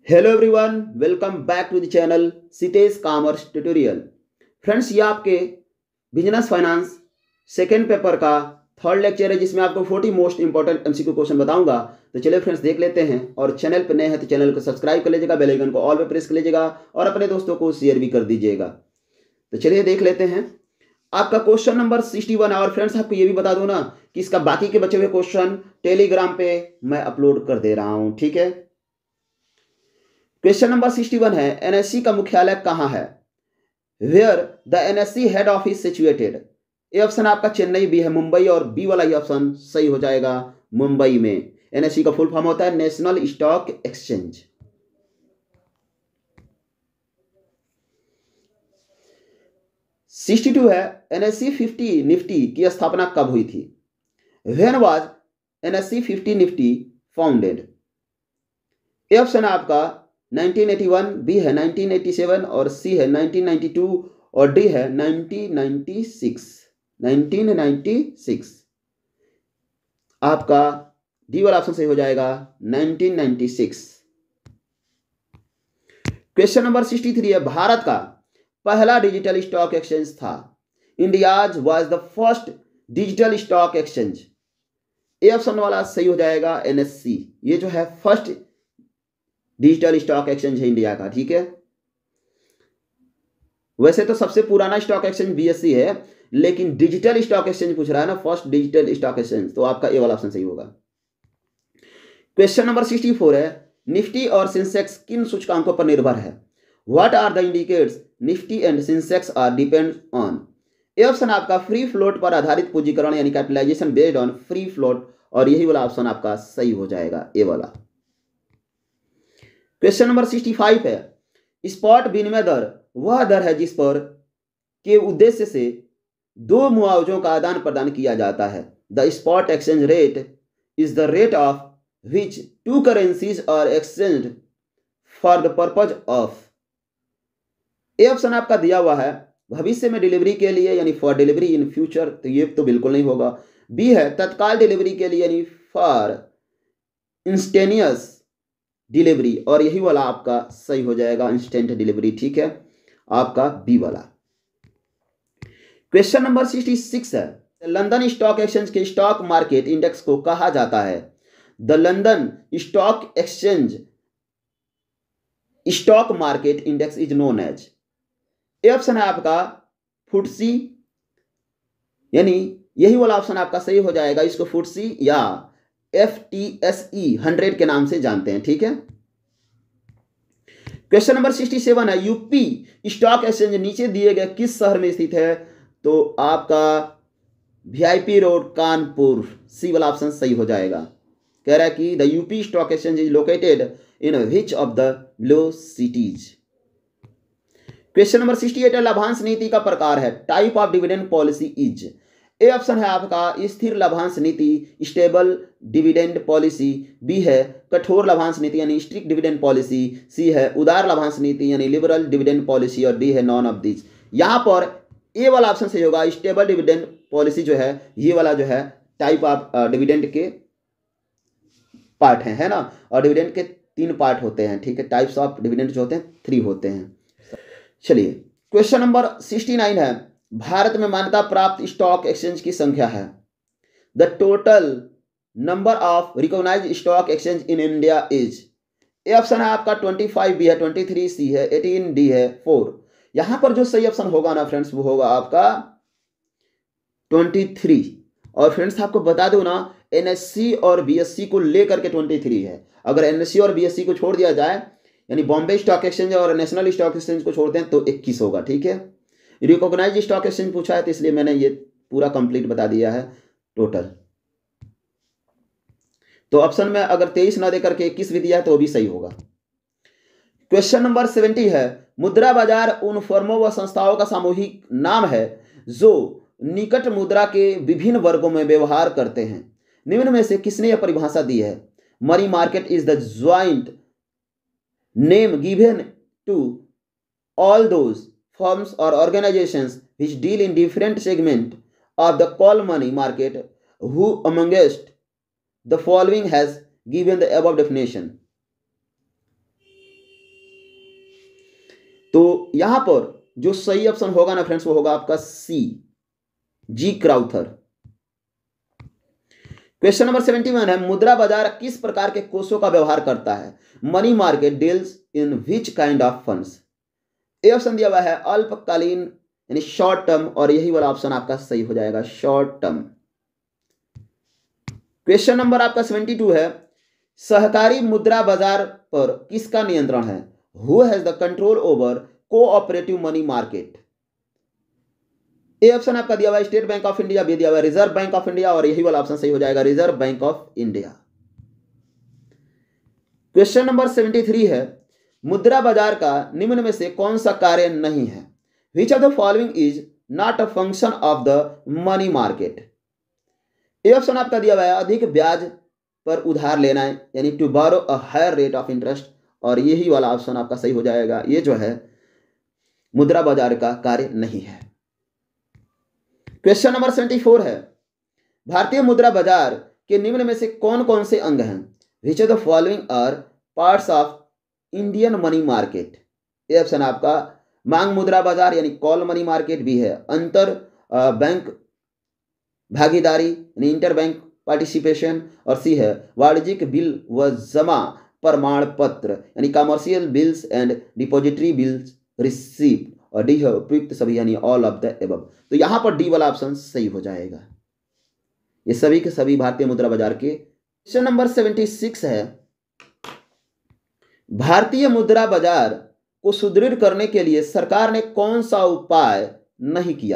Hello everyone, welcome back to the channel Sitesh commerce tutorial. Friends, ये आपके business finance second paper का third lecture है, जिसमें आपको 40 मोस्ट इंपॉर्टेंट एमसीक्यू क्वेश्चन बताऊंगा। तो चलिए फ्रेंड्स, देख लेते हैं। और चैनल पर नए हैं तो चैनल को सब्सक्राइब कर लीजिएगा, बेल आइकन को ऑल पे प्रेस कर लीजिएगा और अपने दोस्तों को शेयर भी कर दीजिएगा। तो चलिए देख लेते हैं। आपका क्वेश्चन नंबर 61 है। और फ्रेंड्स, आपको ये भी बता दूं ना कि इसका बाकी के बचे हुए क्वेश्चन टेलीग्राम पे मैं अपलोड कर दे रहा हूं, ठीक है। क्वेश्चन नंबर 61 है, एनएससी का मुख्यालय कहां है? Where the NSC head office situated. A option आपका चेन्नई, बी है मुंबई, और बी वाला ही ऑप्शन सही हो जाएगा, मुंबई में। एनएससी का फुल फॉर्म होता है नेशनल स्टॉक एक्सचेंज। 62 है, एनएससी 50 निफ्टी की स्थापना कब हुई थी? When was NSC 50 Nifty founded? A option है आपका 1981, बी है 1987, और सी है 1992, और डी है 1996। आपका डी वाला ऑप्शन सही हो जाएगा, 1996। क्वेश्चन नंबर 63 है, भारत का पहला डिजिटल स्टॉक एक्सचेंज था। India's was the first digital stock exchange. A option वाला सही हो जाएगा, एनएससी। ये जो है फर्स्ट डिजिटल स्टॉक एक्सचेंज है इंडिया का, ठीक है। वैसे तो सबसे पुराना स्टॉक एक्सचेंज बीएससी है, लेकिन डिजिटल स्टॉक एक्सचेंज पूछ रहा है ना, फर्स्ट डिजिटल स्टॉक एक्सचेंज, तो आपका ए वाला ऑप्शन सही होगा। क्वेश्चन नंबर 64 है, निफ्टी और सेंसेक्स किन सूचकांकों पर निर्भर है? What are the indicators Nifty and Sensex are depend on? A option आपका फ्री फ्लोट पर आधारित पूंजीकरण, यानी capitalisation based on free float, और यही वाला ऑप्शन आपका सही हो जाएगा, ए वाला। क्वेश्चन नंबर 65 है, स्पॉट विनिमय दर वह दर है जिस पर के उद्देश्य से दो मुआवजों का आदान प्रदान किया जाता है। The spot exchange rate is the rate of which two currencies are exchange for the purpose of. A option आपका दिया हुआ है भविष्य में डिलीवरी के लिए, यानी फॉर डिलीवरी इन फ्यूचर, तो ये तो बिल्कुल नहीं होगा। बी है तत्काल डिलीवरी के लिए, यानी फॉर इंस्टेनियस डिलीवरी, और यही वाला आपका सही हो जाएगा, इंस्टेंट डिलीवरी, ठीक है, आपका बी वाला। क्वेश्चन नंबर 66 है, लंदन स्टॉक एक्सचेंज के स्टॉक मार्केट इंडेक्स को कहा जाता है? The London stock exchange stock market index is known as. A option है आपका फुटसी, यानी यही वाला ऑप्शन आपका सही हो जाएगा, इसको फुटसी या FTSE 100 के नाम से जानते हैं, ठीक है। क्वेश्चन नंबर 67 है, यूपी स्टॉक एक्सचेंज नीचे दिए गए किस शहर में स्थित है? तो आपका VIP रोड, कानपुर, सी वाला ऑप्शन सही हो जाएगा। कह रहा है कि the UP stock exchange is located in which of the low cities. Question number 68 है, लाभांश नीति का प्रकार है? Type of dividend policy is. A option है आपका स्थिर लाभांश नीति, स्टेबल डिविडेंड पॉलिसी, बी है कठोर लाभांश नीति यानी स्ट्रिक्ट डिविडेंड पॉलिसी, सी है उदार लाभांश नीति यानी लिबरल डिविडेंड पॉलिसी, और डी है नॉन ऑफ दिस। यहां पर ए वाला ऑप्शन सही होगा, स्टेबल डिविडेंड पॉलिसी जो है, ये वाला जो है टाइप ऑफ डिविडेंड के पार्ट है ना। और डिविडेंड के 3 पार्ट होते हैं, ठीक है। टाइप्स ऑफ डिविडेंड जो होते हैं 3 होते हैं। चलिए क्वेश्चन नंबर 69 है, भारत में मान्यता प्राप्त स्टॉक एक्सचेंज की संख्या है? The total number of recognised stock exchange in India is. A option है आपका 25, बी है 23, सी है 18, डी है 4। यहां पर जो सही ऑप्शन होगा ना फ्रेंड्स, वो होगा आपका 23। और फ्रेंड्स आपको बता दो ना, एनएससी और बीएससी को लेकर के 23 है। अगर एनएससी और बीएससी को छोड़ दिया जाए, यानी बॉम्बे स्टॉक एक्सचेंज और नेशनल स्टॉक एक्सचेंज को छोड़ते हैं, तो 21 होगा, ठीक है। रिकॉग्नाइज्ड स्टॉक एक्सचेंज पूछा है, तो इसलिए मैंने ये पूरा कंप्लीट बता दिया है टोटल। तो ऑप्शन में अगर 23 ना देकर के 21 भी दिया है तो भी सही होगा। क्वेश्चन नंबर 70 है, मुद्रा बाजार उन फर्मों व संस्थाओं का सामूहिक नाम है जो निकट मुद्रा के विभिन्न वर्गों में व्यवहार करते हैं। निम्न में से किसने यह परिभाषा दी है? Money market is the joint name given to all those firms or organizations which deal in different segment of the call money market, who amongst the following has given the above definition? तो यहां पर जो सही option होगा ना friends वो होगा आपका C, G Crowther. Question number 71 है, मुद्रा बाजार किस प्रकार के कोषों का व्यवहार करता है? Money market deals in which kind of funds? A option दिया हुआ है अल्पकालीन यानी शॉर्ट टर्म, और यही वाला ऑप्शन आपका सही हो जाएगा, शॉर्ट टर्म। क्वेश्चन नंबर आपका 72 है, सहकारी मुद्रा बाजार पर किसका नियंत्रण है? Who has the control over cooperative money market? A option आपका दिया हुआ है स्टेट बैंक ऑफ इंडिया, भी दिया हुआ है रिजर्व बैंक ऑफ इंडिया, और यही वाला ऑप्शन सही हो जाएगा, reserve bank of India. Question number 73 है, मुद्रा बाजार का निम्न में से कौन सा कार्य नहीं है? Which of the following is not a function of the money market? A option आपका दिया हुआ है अधिक ब्याज पर उधार लेना है, यानी to borrow a higher rate of interest, और यही वाला ऑप्शन आपका सही हो जाएगा, ये जो है मुद्रा बाजार का कार्य नहीं है। क्वेश्चन नंबर 74 है, भारतीय मुद्रा बाजार के निम्न में से कौन कौन से अंग हैं? Which of the following are parts of Indian money market? ये ऑप्शन आपका मांग मुद्रा बाजार यानी कॉल मनी मार्केट भी है, अंतर बैंक भागीदारी यानी इंटर बैंक पार्टिसिपेशन, और सी है वाणिज्यिक बिल व जमा प्रमाण पत्र यानी commercial bills and depository bills receipt, और डी है उपयुक्त सभी यानी ऑल ऑफ द एबव। तो यहां पर डी वाला ऑप्शन सही हो जाएगा, ये सभी के सभी भारतीय मुद्रा बाजार के। क्वेश्चन नंबर 76 है, भारतीय मुद्रा बाजार को सुदृढ़ करने के लिए सरकार ने कौन सा उपाय नहीं किया?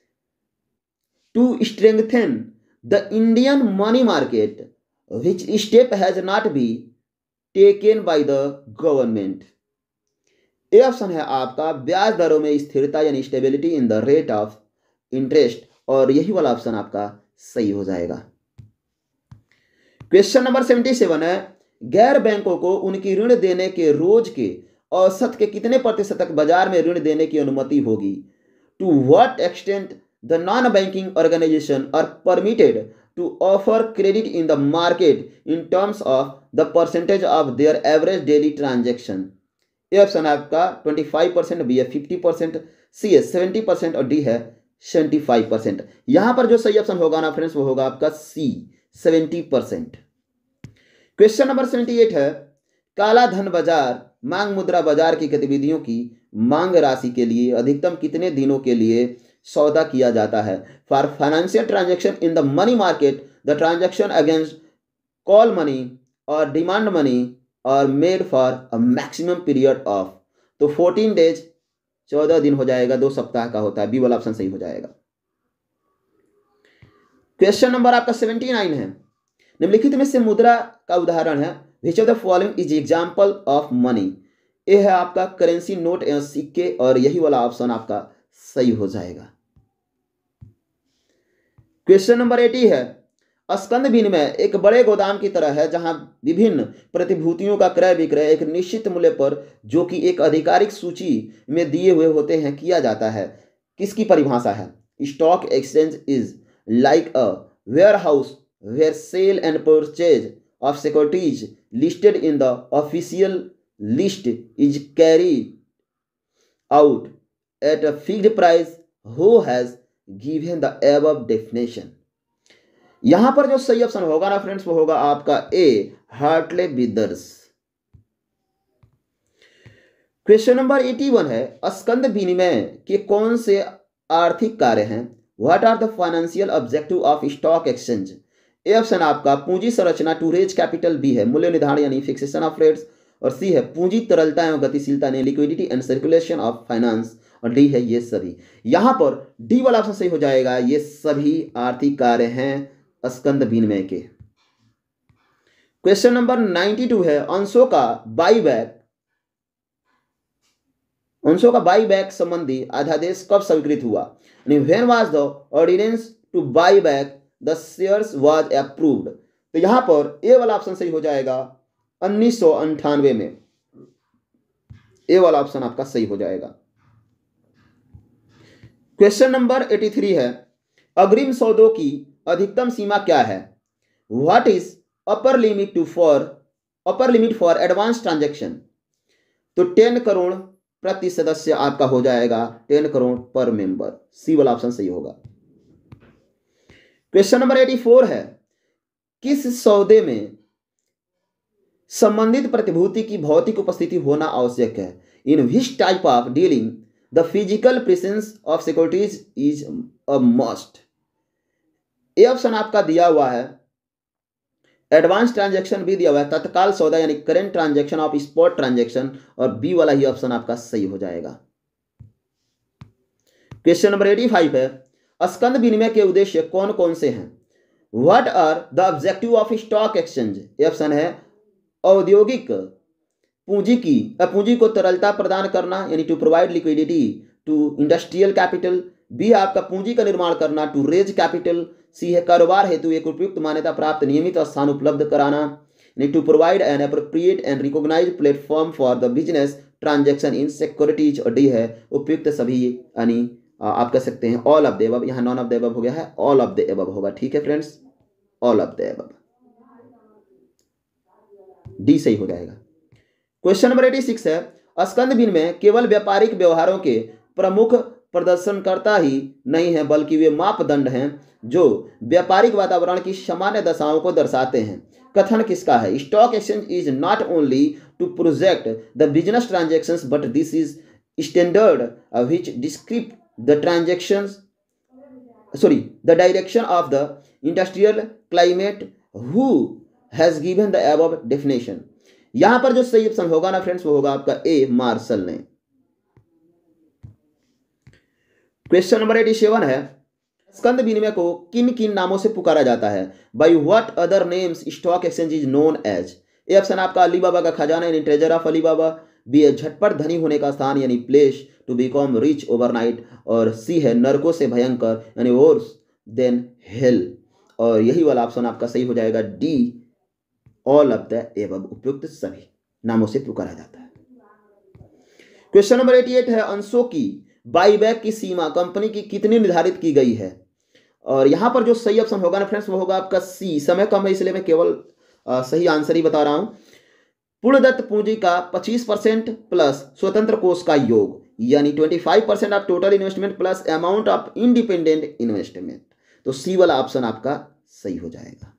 To strengthen the Indian money market which step has not be taken by the government? ये ऑप्शन है आपका ब्याज दरों में स्थिरता यानी stability in the rate of interest, और यही वाला ऑप्शन आपका सही हो जाएगा। क्वेश्चन नंबर 77 है, गैर बैंकों को उनकी ऋण देने के रोज के औसत के कितने प्रतिशत तक बाजार में ऋण देने की अनुमति होगी? To what extent the non banking organization are permitted to offer credit in the market in terms of the percentage of their average daily transaction? A option आपका 25%, बी है 50%, सी है 70%, और डी है 75%। यहां पर जो सही ऑप्शन होगा ना फ्रेंड्स वो होगा आपका सी, 70%। क्वेश्चन नंबर 78 है, काला धन बाजार मांग मुद्रा बाजार की गतिविधियों की मांग राशि के लिए अधिकतम कितने दिनों के लिए सौदा किया जाता है? For financial transaction in the money market the transaction against call money और डिमांड मनी और made for a maximum period of. तो 14 डेज 14 दिन हो जाएगा, 2 सप्ताह का होता है, बी वाला ऑप्शन सही हो जाएगा। क्वेश्चन नंबर आपका 79 है, निम्नलिखित में से मुद्रा का उदाहरण है, which of the following is example of money? ये है आपका करेंसी नोट या सिक्के, और यही वाला ऑप्शन आपका सही हो जाएगा। क्वेश्चन नंबर 80 है, स्कंद विनिमय एक बड़े गोदाम की तरह है जहां विभिन्न प्रतिभूतियों का क्रय विक्रय एक निश्चित मूल्य पर, जो कि एक आधिकारिक सूची में दिए हुए होते हैं, किया जाता है। किसकी परिभाषा है? Stock exchange is like a warehouse where sale and purchase of securities listed in the official list is carried out at a fixed price. Who has given the above definition? यहां पर जो सही option होगा ना friends वो होगा आपका A, Hartley Withers. Question number 81 है, स्कंद विनिमय के कौन से आर्थिक कार्य हैं? What are the financial objective of stock exchange? A option आपका पूंजी संरचना टू रेज कैपिटल, बी है मूल्य निर्धारण यानी फिक्सेशन ऑफ रेट्स, और सी है पूंजी तरलता एवं गतिशीलता यानी liquidity and circulation of finance, और डी है ये सभी। यहां पर डी वाला ऑप्शन सही हो जाएगा, ये सभी आर्थिक कार्य हैं स्कंद विनिमय के। क्वेश्चन नंबर 92 है, अंशों का बाईबैक संबंधी अध्यादेश कब स्वीकृत हुआ? When was the ordinance to buy back the shares was approved? तो यहां पर ए वाला ऑप्शन सही हो जाएगा 1998 में, ए वाला ऑप्शन आपका सही हो जाएगा। क्वेश्चन नंबर 83 है, अग्रिम सौदों की अधिकतम सीमा क्या है? What is upper limit for advance transaction? तो 10 करोड़ प्रति सदस्य आपका हो जाएगा 10 करोड़ पर मेंबर। सी वाला ऑप्शन सही होगा। क्वेश्चन नंबर 84 है, किस सौदे में संबंधित प्रतिभूति की भौतिक उपस्थिति होना आवश्यक है? In which type of dealing the physical presence of securities is a must. A option आपका दिया हुआ है एडवांस ट्रांजैक्शन, भी दिया हुआ है तत्काल सौदा यानी current transaction of spot transaction, और बी वाला ही ऑप्शन आपका सही हो जाएगा। क्वेश्चन नंबर 85 है, स्कंद विनिमय के उद्देश्य कौन कौन से हैं? What are the objective of stock exchange? A option है औद्योगिक पूंजी को तरलता प्रदान करना यानी to provide liquidity to industrial capital, B आपका पूंजी का निर्माण करना टू रेज कैपिटल, सी है कारोबार हेतु एक उपयुक्त मान्यता प्राप्त नियमित स्थान उपलब्ध कराना यानी to provide an appropriate and recognised platform for the business transaction in securities, और डी है उपयुक्त सभी यानी आप कह सकते हैं ऑल ऑफ द अबव, यहाँ नॉन ऑफ द अबव हो गया है, ऑल ऑफ द अबव होगा। ठीक है friends, all of the above, D सही हो जाएगा। क्वेश्चन नंबर 86 है, स्कंद विनिमय केवल व्यापारिक व्यवहारों के प्रमुख प्रदर्शनकर्ता ही नहीं है बल्कि वे मापदंड हैं जो व्यापारिक वातावरण की सामान्य दशाओं को दर्शाते हैं। कथन किसका है? Stock exchange is not only to project the business transactions but this is standard which describe the transactions the direction of the industrial climate who has given the above definition. यहां पर जो सही ऑप्शन होगा ना friends वो होगा आपका A Marshall ने। क्वेश्चन नंबर 87 है, स्कंद विनिमय को किन किन नामों से पुकारा जाता है? By what other names stock exchange is known as? A option आपका अलीबाबा का खजाना यानी ट्रेजर ऑफ अलीबाबा, बी है झटपट धनी होने का स्थान यानी place to become rich overnight, और सी है नरकों से भयंकर यानी वर्स देन हेल, और यही वाला ऑप्शन आपका सही हो जाएगा D all of the above, उपयुक्त सभी नामों से पुकारा जाता है। क्वेश्चन नंबर 88 है, अंशों की बाईबैक की सीमा कंपनी की कितनी निर्धारित की गई है? और यहां पर जो सही ऑप्शन होगा ना फ्रेंड्स वो होगा आपका सी। समय कम है इसलिए मैं केवल सही आंसर ही बता रहा हूं। पूर्णदत्त पूंजी का 25% प्लस स्वतंत्र कोष का योग यानी 25% of total investment plus amount of independent investment, तो सी वाला ऑप्शन आपका सही हो जाएगा।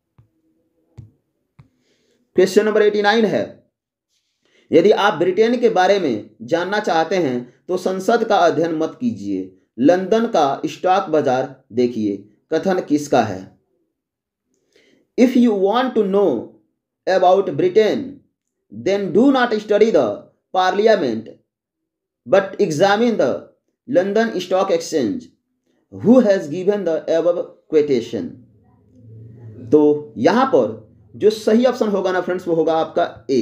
क्वेश्चन नंबर 89 है, यदि आप ब्रिटेन के बारे में जानना चाहते हैं तो संसद का अध्ययन मत कीजिए, लंदन का स्टॉक बाजार देखिए। कथन किसका है? If you want to know about Britain then do not study the parliament but examine the London stock exchange who has given the above quotation. तो यहां पर जो सही ऑप्शन होगा ना फ्रेंड्स वो होगा आपका ए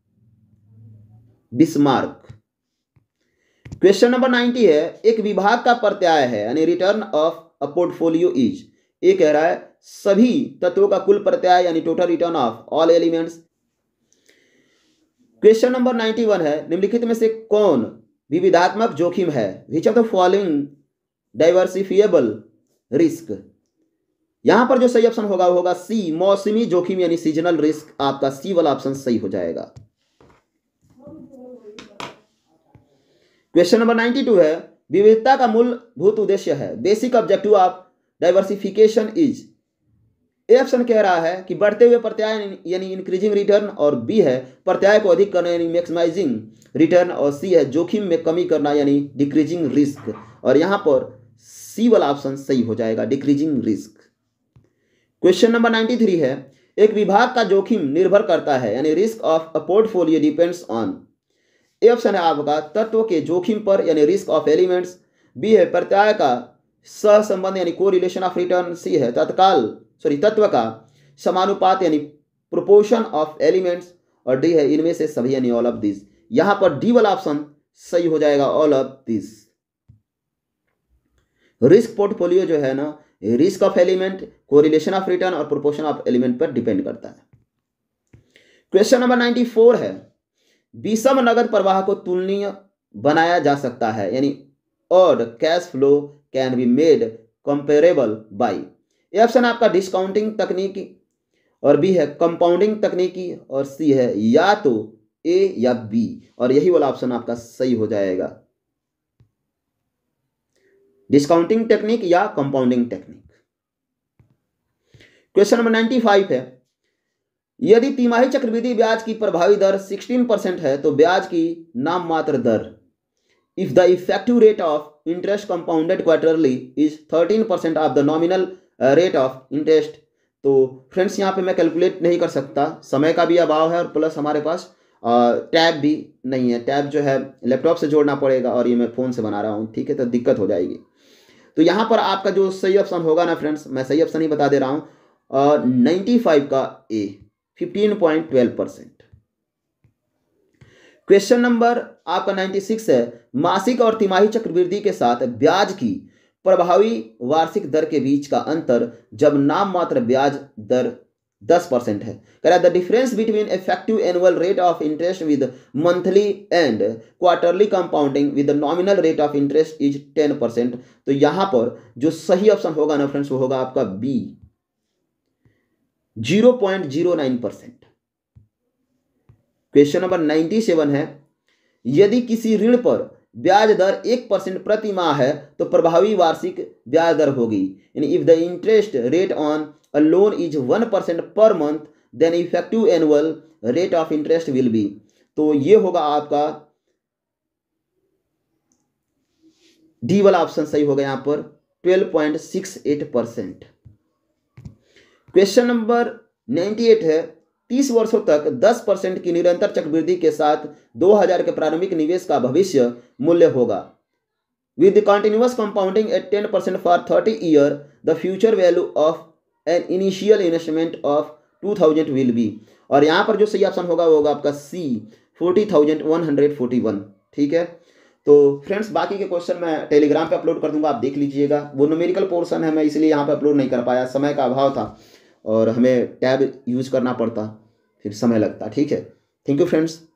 बिस्मार्क। क्वेश्चन नंबर 90 है, एक विभाग का प्रत्यय है यानी return of a portfolio is, ये कह रहा है सभी तत्वों का कुल प्रत्यय यानी total return of all elements. Question number 91 है, निम्नलिखित में से कौन विविधात्मक जोखिम है? Which of the following diversifiable risk? यहां पर जो सही ऑप्शन होगा वो होगा सी मौसमी जोखिम यानी सीजनल रिस्क, आपका सी वाला ऑप्शन सही हो जाएगा। क्वेश्चन नंबर 92 है, विविधता का मूलभूत उद्देश्य है, basic objective of diversification is. A option कह रहा है कि बढ़ते हुए प्रत्यय यानी इंक्रीजिंग रिटर्न, और बी है प्रत्यय को अधिक करना यानी मैक्सिमाइजिंग रिटर्न, और सी है जोखिम में कमी करना यानी डिक्रीजिंग रिस्क, और यहां पर सी वाला ऑप्शन सही हो जाएगा डिक्रीजिंग रिस्क। क्वेश्चन नंबर 93 है, एक विभाग का जोखिम निर्भर करता है यानी risk of a portfolio depends on. A option है आपका तत्व के जोखिम पर यानी रिस्क ऑफ एलिमेंट्स, बी है प्रत्यय का सह संबंध यानी को रिलेशन ऑफ रिटर्न, सी है तत्व का समानुपात यानी प्रोपोर्शन ऑफ एलिमेंट्स, और डी है इनमें से सभी यानी ऑल ऑफ दिस। यहां पर डी वाला ऑप्शन सही हो जाएगा all of this. Risk portfolio जो है ना risk of element, correlation of return और प्रोपोर्शन ऑफ एलिमेंट पर डिपेंड करता है। क्वेश्चन नंबर 94 है, विषम नगद प्रवाह को तुलनीय बनाया जा सकता है यानी odd cash flow can be made comparable by. ये ऑप्शन आपका डिस्काउंटिंग तकनीकी, और बी है कंपाउंडिंग तकनीकी, और सी है या तो ए या बी, और यही वाला ऑप्शन आपका सही हो जाएगा। डिस्काउंटिंग टेक्निक या कंपाउंडिंग टेक्निक। क्वेश्चन नंबर 95 है, यदि तिमाही चक्रवृद्धि ब्याज की प्रभावी दर 16% है तो ब्याज की नाम मात्र दर, if the effective rate of interest compounded quarterly is 13% of the nominal rate of interest. तो फ्रेंड्स यहाँ पे मैं कैलकुलेट नहीं कर सकता, समय का भी अभाव है और प्लस हमारे पास टैब भी नहीं है। टैब जो है लैपटॉप से जोड़ना पड़ेगा और ये मैं फ़ोन से बना रहा हूँ, ठीक है, तो दिक्कत हो जाएगी। तो यहाँ पर आपका जो सही ऑप्शन होगा ना फ्रेंड्स, मैं सही ऑप्शन ही बता दे रहा हूँ, 95 का ए, 15.12%। क्वेश्चन नंबर आपका 96 है, मासिक और तिमाही चक्रवृद्धि के साथ ब्याज की प्रभावी वार्षिक दर के बीच का अंतर जब नाम मात्र ब्याज दर 10% है। कह रहा है the difference between effective annual rate of interest with monthly and quarterly compounding with nominal rate of interest is 10%। तो यहां पर जो सही ऑप्शन होगा ना फ्रेंड्स वो होगा आपका बी, 0.09%। क्वेश्चन नंबर 97 है, यदि किसी ऋण पर ब्याज दर 1% प्रति माह है तो प्रभावी वार्षिक ब्याज दर होगी, यानी if the interest rate on a loan is 1% per month then effective annual rate of interest will be. तो ये होगा आपका डी वाला ऑप्शन सही होगा यहां पर 12.68%। क्वेश्चन नंबर 98 है, 30 वर्षों तक 10% की निरंतर चक्रवृद्धि के साथ 2000 के प्रारंभिक निवेश का भविष्य मूल्य होगा। With continuous compounding at 10% for 30 year the future value of an initial investment of 2000 will be. और यहाँ पर जो सही ऑप्शन होगा वो होगा आपका सी, 40,141। ठीक है, तो फ्रेंड्स बाकी के क्वेश्चन मैं टेलीग्राम पे अपलोड कर दूंगा, आप देख लीजिएगा। वो न्यूमेरिकल पोर्शन है, मैं इसलिए यहाँ पे अपलोड नहीं कर पाया, समय का अभाव था और हमें टैब यूज करना पड़ता, फिर समय लगता। ठीक है, थैंक यू फ्रेंड्स।